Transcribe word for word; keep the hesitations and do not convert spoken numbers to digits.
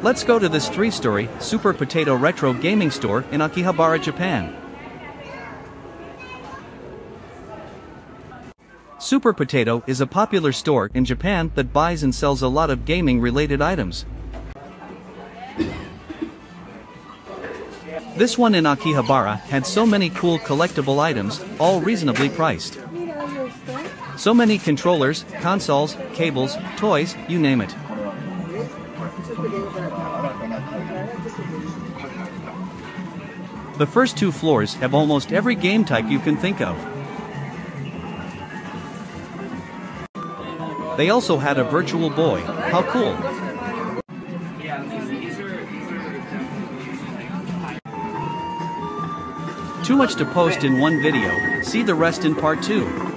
Let's go to this three-story, Super Potato retro gaming store in Akihabara, Japan. Super Potato is a popular store in Japan that buys and sells a lot of gaming-related items. This one in Akihabara had so many cool collectible items, all reasonably priced. So many controllers, consoles, cables, toys, you name it. The first two floors have almost every game type you can think of. They also had a Virtual Boy. How cool! Too much to post in one video, see the rest in part two.